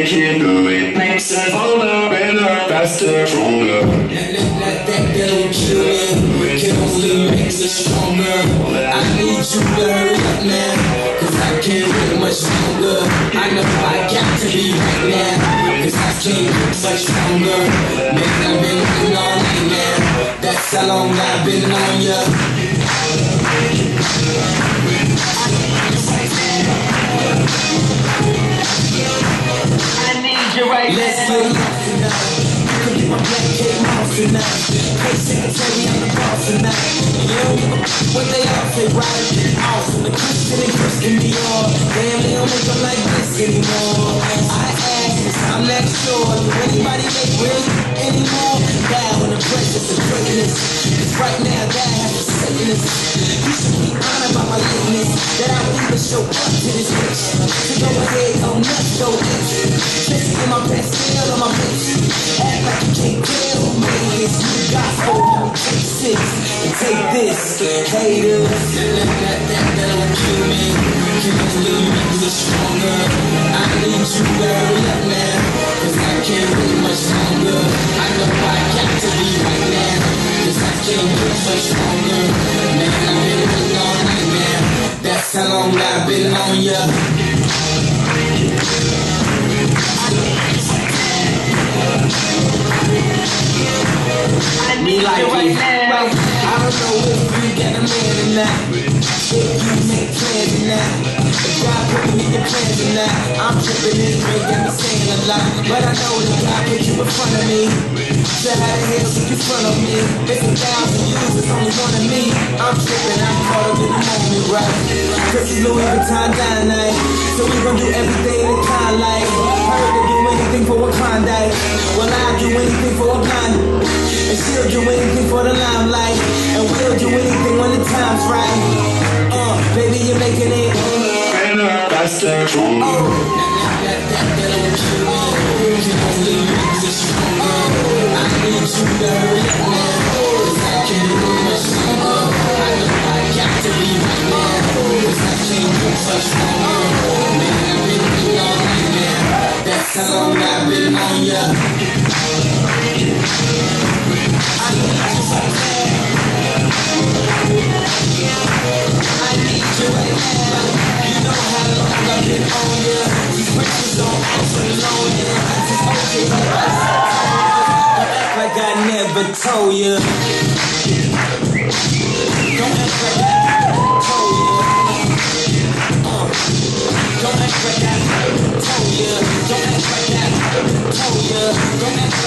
we can do it. Makes us older, better, faster, stronger. Let that don't kill me, can only make us stronger. I need you to hurry up now, cause I can't wait much longer. I know I got to be right now, cause I can't get much longer. Man, I've been waiting all night now, that's how long I've been on ya. I need you right now. Let's get lost tonight. You can be my black cake mouse tonight. Hey, secretary, I'm the boss tonight. And you don't give a what they all say, right? Awesome, the Christian and Christian Dior. Damn, they don't make them like this anymore. I ask, I'm not sure. Do anybody make real anymore? Down when the precious and greatness. Cause right now, that has a sickness. You should be honored by my likeness, that I would even show up to this bitch. So go ahead, go nuts, go bitch. Just in my pastel on my bitch. Act like you can't tell me this new gospel. Take 6 and take this, haters. That don't kill me, can only make us stronger. I need you to hurry up now, cause I can't wait much longer. I know I got to be right now, cause I can't get much stronger. Man, I've been waiting all night now, that's how long I've been on ya. I need like you right it. now. I don't know if you got a man or not, if you make plans or not, if God put me in your plans or not. I'm tripping this ring, got me saying a lot, but I know that God put you in front of me. So how the hell did you front of me? It's 1,000 years, it's only one of me. I'm tripping, I'm caught up in the moment, right? Cause it's Louis Vuitton dynamite, so we gon' do everything in kind like. Heard to do anything for a Klondike, well I'll do anything for a blind. And she'll do anything for the limelight, and we'll do anything when the time's right. Baby, you're making it Better, faster, stronger. that don't kill me, can only make us stronger. I need you to hurry up now, cause I can't go much longer. I know I got to be right now, cause I can't go much longer. Man, I've been waiting all night now, that's how long I've been on ya. I need you right now. You know how long I've been on ya. These bitches don't answer alone, yeah. Just okay, don't act like I never told ya. Don't act like I never told ya. Don't act like I never told ya. Don't act like I never told ya. Don't act